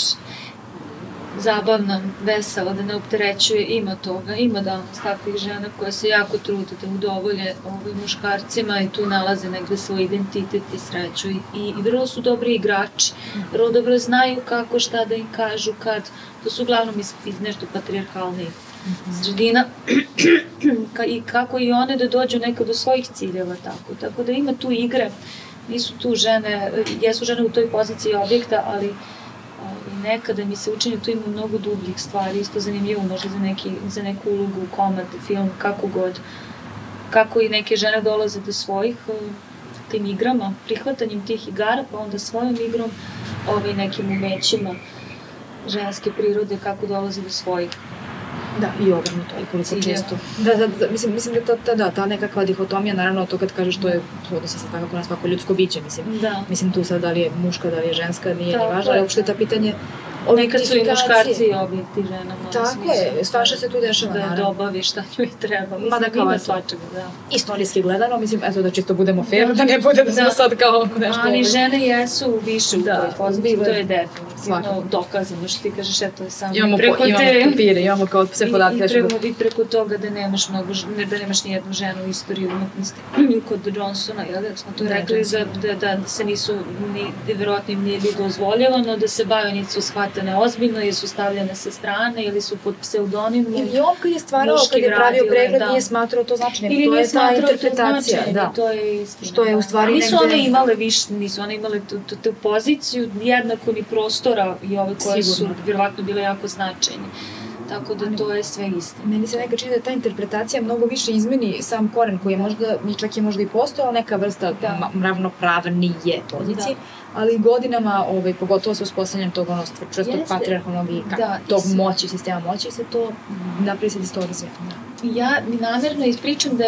zabavna, vesela, da ne opterećuje, ima toga, ima danas takvih žena koje se jako trude da udovolje muškarcima i tu nalaze negde svoj identitet i sreću i vrlo su dobri igrači, vrlo dobro znaju kako, šta da im kažu, kad, to su uglavnom iz nešto patrijarhalnih sredina i kako i one da dođu nekad do svojih ciljeva, tako da ima tu igre, nisu tu žene, jesu žene u toj poziciji objekta, ali nekada mi se učini tu ima mnogo dubljih stvari, isto zanimljivo možda za neku ulogu, komad, film, kako god, kako i neke žene dolaze do svojih tim igrama, prihvatanjem tih igara, pa onda svojom igrom, nekim umećima ženske prirode, kako dolaze do svojih. Da, i obrnuto, i koliko često. Mislim da ta nekakva dihotomija, naravno to kad kažeš to je, odnosi se tako na svako ljudsko biće, mislim tu sad da li je muška, da li je ženska, nije ni važno, ali uopšte ta pitanje nekad su i muškarci i objekti ženama. Tako je, svašta se tu dešava, naravno. Da dobavi šta njoj treba, mislim, ima svačega, da. Istorijski gledano, mislim, eto da čisto budemo fair, da ne bude da smo sad kao nešto... Ali žene jesu više u toj poziciji, to je definitivno dokazano, što ti kažeš, eto je samo preko te... Imamo papire, imamo kao sve podatke. I preko toga da nemaš nijednu ženu u istoriji umetnosti. Kod Johnsona, da smo to rekli, da se nisu, verovatno im nije bilo dozvoljavano, da se bave nisu shvatane ozbiljno, jer su stavljene sa strane ili su pod pseudonimom. Ili on kad je stvarao, kad je pravio pregled, nije smatrao to značajnim. Ili nije smatrao to značajnim, to je istina. Što je u stvari negde... Nisu one imale više, nisu one imale tu poziciju, jednako ni prostora i ove koje su verovatno bile jako značajne. Tako da to je sve istina. Meni se nekad čini da ta interpretacija mnogo više izmeni sam koren koji je možda, čak je možda i postojala neka vrsta ravnopravnije pozicije, ali godinama, pogotovo sa uspostavljanjem tog čvrstog patrijarhalnog i tog moći, sistema moći, se to napravi se distorzija. Ja namerno ispričam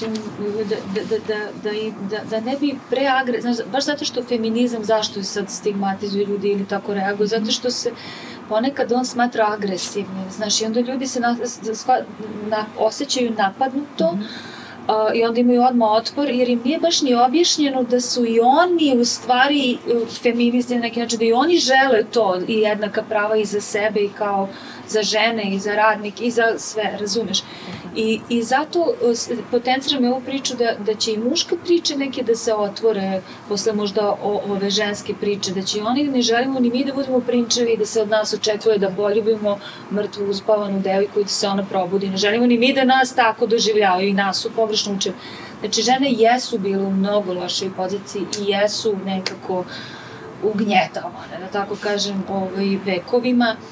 da ne bi baš zato što feminizam, zašto sad stigmatizuje ljudi ili tako reaguju, zato što se ponekad on smatra agresivnim, znaš, i onda ljudi se osjećaju napadnuto i onda imaju odmah otpor, jer im nije baš ni objašnjeno da su i oni u stvari feministi na neki način, da i oni žele to i jednaka prava i za sebe i kao za žene i za radnik i za sve, razumeš? I zato potenciram ovu priču da će i muške priče neke da se otvore posle možda ove ženske priče, da će i oni ne želimo ni mi da budemo prinčevi, da se od nas očekuje da poljubimo mrtvu uspavanu devojku i da se ona probudi. Ne želimo ni mi da nas tako doživljavaju i nas su pogrešno učili. Znači, žene jesu bile u mnogo lošoj poziciji i jesu nekako ugnjetavane, da tako kažem, vekovima.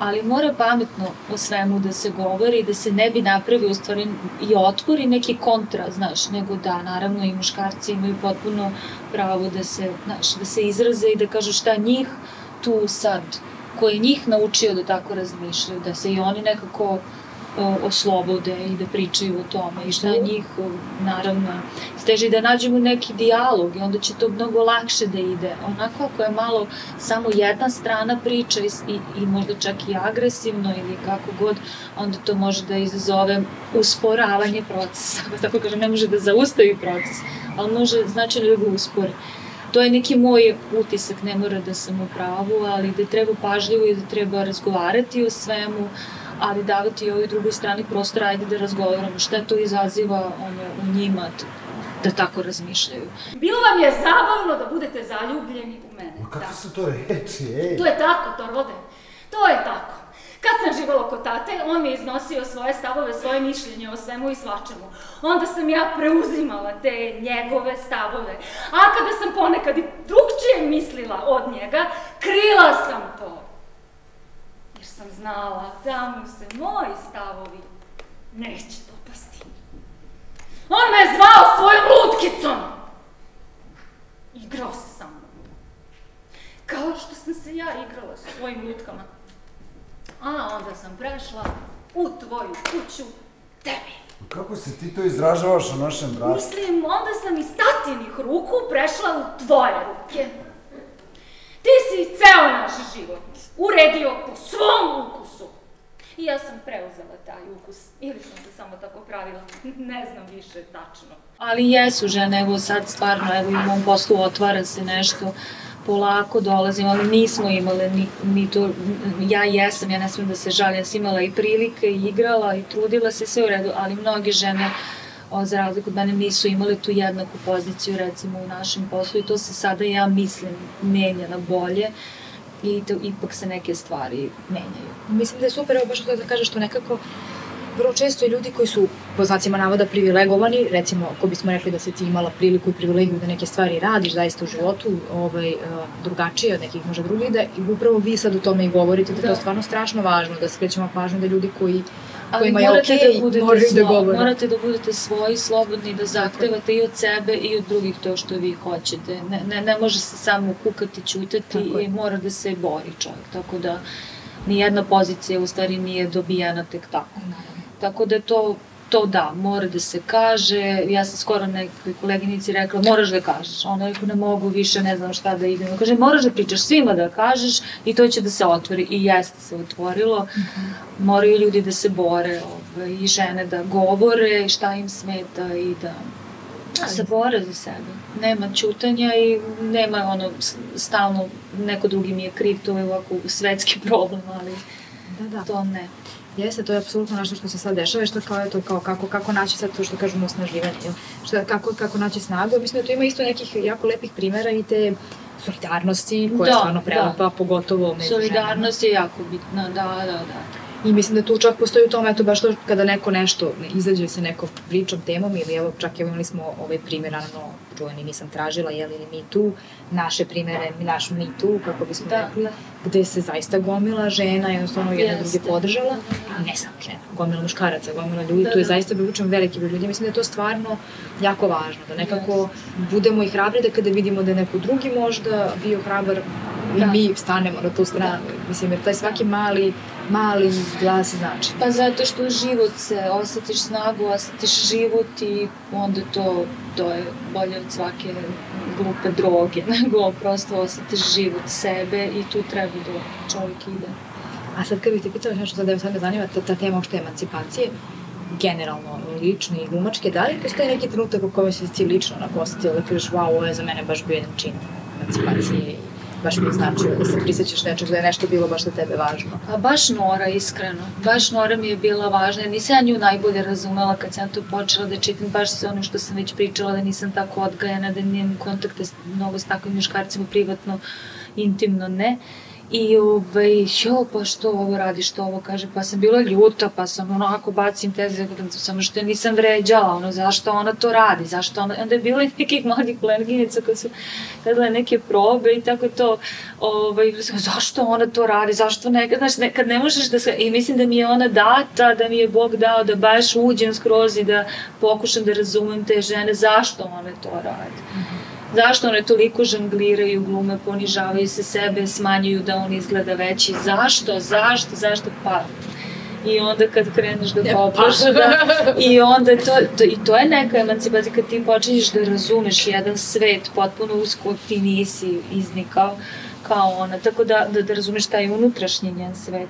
ali mora pametno o svemu da se govori, da se ne bi napravio u stvari i otpor i neki kontra, znaš, nego da naravno i muškarci imaju potpuno pravo da se, znaš, da se izraze i da kažu šta njih tu sad, ko je njih naučio da tako razmišljaju, da se i oni nekako oslobode i da pričaju o tome i šta njih, naravno, steže i da nađemo neki dijalog i onda će to mnogo lakše da ide. Onako ako je malo samo jedna strana priča i možda čak i agresivno ili kako god, onda to može da izazove usporavanje procesa. Tako kažem, ne može da zaustavi proces, ali može značajno da ga uspori. To je neki moj utisak, ne mora da sam u pravu, ali da treba pažljivo i da treba razgovarati o svemu, ali davati i ovoj drugoj strani prostora, ajde da razgovaramo šta to izaziva u njima da tako razmišljaju. Bilo vam je zabavno da budete zaljubljeni u mene. Ma kakve su to reči, ej? To je tako, Torvalde, to je tako. Kad sam živjela kod tate, on mi je iznosio svoje stavove, svoje mišljenje o svemu i svačemu. Onda sam ja preuzimala te njegove stavove. A kada sam ponekad i drugčije mislila od njega, krila sam to. Jer sam znala da mu se moji stavovi neće dopasti. On me je zvao svojom lutkicom. Igrao se sa mnom. Kao što sam se ja igrala sa svojim lutkama. A onda sam prešla u tvoju kuću tebi. Kako se ti to izražavaš o našem bratu? Mislim, onda sam iz tatinih ruku prešla u tvoje ruke. Ti si ceo naš život uredio po svom ukusu. I ja sam preuzela taj ukus. Ili sam se samo tako pravila. Ne znam više tačno. Ali jesu žene, evo sad stvarno, evo i u mom poslu otvara se nešto, polako dolazim, ali nismo imale ni to, ja jesam, ja ne smijem da se žalim, ja sam imala i prilike, i igrala, i trudila se, sve u redu, ali mnoge žene, za razliku od mene, nisu imale tu jednaku poziciju, recimo, u našem poslu i to se sada, ja mislim, menja na bolje i ipak se neke stvari menjaju. Mislim da je super, evo baš da kažeš što nekako vrlo često i ljudi koji su, po znacima navoda, privilegovani, recimo, ako bismo rekli da si ti imala priliku i privilegiju da neke stvari radiš zaista u životu, drugačije od nekih možda drugih, da i upravo vi sad o tome i govorite, da to je stvarno strašno važno, da skrećemo pažnju da ljudi kojima je okej, moraju da govore. Morate da budete svoji, slobodni, da zahtevate i od sebe i od drugih to što vi hoćete. Ne može se samo kukati, ćutati i mora da se bori čovjek, tako da nijedna pozicija u stvari nije dobijena tek tako. Tako da to da, mora da se kaže. Ja sam skoro nekoj koleginici rekla, moraš da kažeš. Ona rekao, ne mogu više, ne znam šta da idem. Kaže, moraš da pričaš svima da kažeš i to će da se otvori. I jeste se otvorilo. Moraju ljudi da se bore i žene da govore šta im smeta i da se bore za sebe. Nema ćutanja i nema stalno neko drugi mi je kriv, to je ovako svetski problem, ali to ne. Jeste, to je apsolutno nešto što se sad dešava, što kao kako naći sad to što kažemo osnaživanje, kako naći snagu. Mislim da tu ima isto nekih jako lepih primjera i te solidarnosti koja je stvarno prelepa, pogotovo među ženama. Solidarnost je jako bitna, da. I mislim da tu čak postoji u tome, eto baš to kada neko nešto izađe sa nekom pričom, temom ili evo čak imali smo ovaj primjer, naravno čuveni nisam tražila, ili Me Too, naše primjere, naš Me Too, kako bismo rekli, gde se zaista gomila žena, jednostavno jedna druge podržala, ne samo žena, gomila muškaraca, gomila ljudi, tu je zaista privučen veliki broj ljudi, mislim da je to stvarno jako važno, da nekako budemo i hrabri da kada vidimo da je neko drugi možda bio hrabar i mi stanemo na tu stranu, mislim jer taj svaki mali glas znači. Pa zato što život se, osjetiš snagu, osjetiš život i onda to je bolje od svake glupe droge, nego prosto osjetiš život sebe i tu treba da čovjek ide. A sad kad bih te pitala nešto, sad me zanima, ta tema uopšte emancipacije, generalno, lično i glumačke, da li postoji neki trenutak u kojoj si ti lično osjetila da kažeš, wow, ovo je za mene baš bio jedan čin emancipacije i baš mi je značilo da se prisjećaš nečeg, da je nešto bilo baš za tebe važno? Pa baš Nora, iskreno. Baš Nora mi je bila važna. Nisam ja nju najbolje razumela kad sam to počela da čitam, baš sve ono što sam već pričala, da nisam tako odgajana, da nemam kontakte mnogo s takvim muškarcima, privatno, intimno ne. I pa što ovo radi, što ovo kaže, pa sam bila ljuta, pa sam onako bacim teze, samo što nisam vređala, zašto ona to radi, zašto ona, onda je bilo i nekih mladih plenginica koje su radile neke probe i tako to, zašto ona to radi, zašto neka, znaš, kad ne možeš da se, i mislim da mi je ona data, da mi je Bog dao da baš uđem skroz i da pokušam da razumem te žene, zašto one to radi. Zašto one toliko žangliraju, glume, ponižavaju se sebe, smanjuju da on izgleda veći, zašto, pa... I onda kad kreneš da kopaš, i onda to je neka emancipacija, kad ti počinješ da razumeš jedan svet potpuno uz kog ti nisi iznikao, kao ona, tako da razumeš taj unutrašnji njen svet.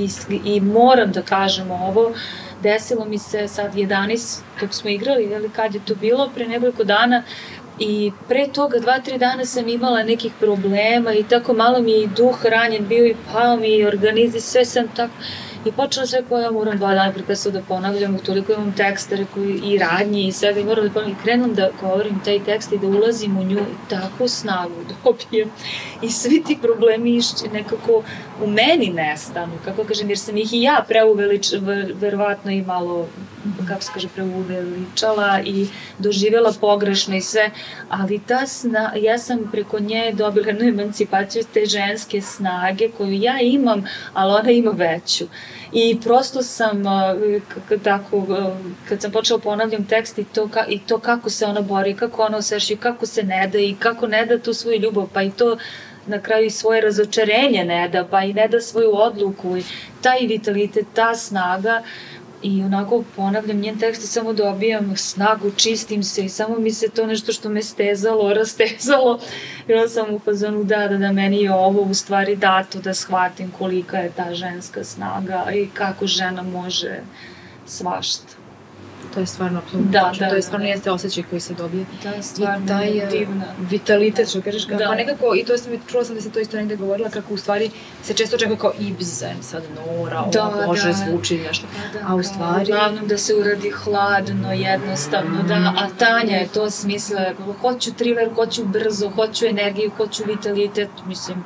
I moram da kažem ovo, desilo mi se sad 11, dok smo igrali, ili kad je to bilo, pre nekoliko dana, i pre toga 2-3 dana sam imala nekih problema i tako malo mi je i duh ranjen bio i pao mi i organizam, sve sam tako... I počela sve koja ja moram 2 dana prikasno da ponavljam, toliko imam teksta i radnji i svega i moram da ponavljam. I krenam da govorim taj tekst i da ulazim u nju i takvu snagu dobijem. I svi ti problemi nekako u meni nestanu, kako kažem, jer sam ih i ja verovatno i malo, kako se kaže, preuveličala i doživjela pogrešno i sve, ali ja sam preko nje dobila jednu emancipaciju te ženske snage koju ja imam, ali ona ima veću. I prosto sam tako, kad sam počela ponavljam tekst i to kako se ona bori, kako ona osjeća, kako se ne da i kako ne da tu svoju ljubav, pa i to na kraju i svoje razočarenje ne da, pa i ne da svoju odluku i taj vitalitet, ta snaga. I onako ponavljam njen tekst i samo dobijam snagu, čistim se i samo mi se to nešto što me stezalo, rastezalo. I onda sam u fazonu da meni je ovo u stvari dato da shvatim kolika je ta ženska snaga i kako žena može svašta. To je stvarno apsolutno tačno, to je stvarno jeste osjećaj koji se dobije. To je stvarno divna. Vitalitet, što kažeš, kako nekako, i to čula sam da se to isto negde govorila, kako u stvari se često očekuje kao Ibsen, sad Nora, ovo može zvuči nešto, a u stvari... Uglavnom da se uradi hladno, jednostavno, a Tanja je to smislila, hoću thriller, hoću brzo, hoću energiju, hoću vitalitet, mislim...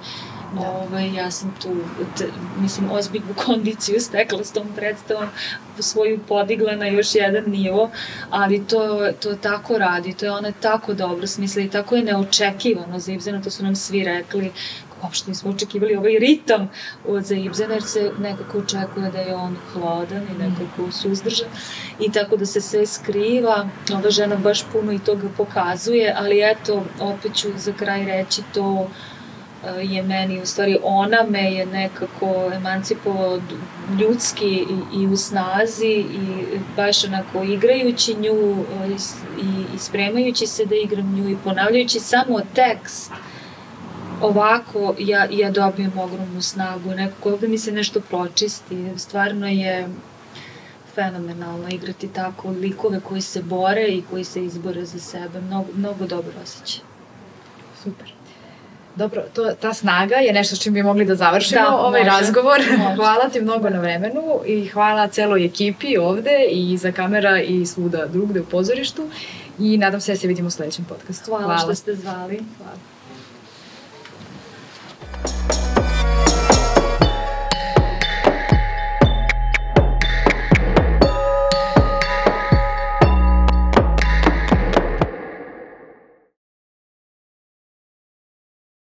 Ja sam tu, ozbiljnu kondiciju stekla s tom predstavom, svoju podigla na još jedan nivo, ali to tako radi, to je ona tako dobro smisla i tako je neočekivano za Ibsena, to su nam svi rekli, uopšte nismo očekivali ovaj ritam za Ibsena, jer se nekako očekuje da je on hladan i nekako suzdržan i tako da se sve skriva, ova žena baš puno i toga pokazuje, ali eto, opet ću za kraj reći to, je meni, u stvari ona me je nekako emancipovao ljudski i u snazi i baš onako igrajući nju i spremajući se da igram nju i ponavljajući samo tekst, ovako ja dobijem ogromnu snagu, nekako ovdje mi se nešto pročisti, stvarno je fenomenalno igrati tako likove koji se bore i koji se izbore za sebe, mnogo dobro osjećaj. Super. Dobro, ta snaga je nešto s čim bi mogli da završimo ovaj razgovor. Hvala ti mnogo na vremenu i hvala celoj ekipi ovde i iza kamera i svuda drugde u pozorištu i nadam se da se vidimo u sledećem podcastu. Hvala što ste zvali. Hvala.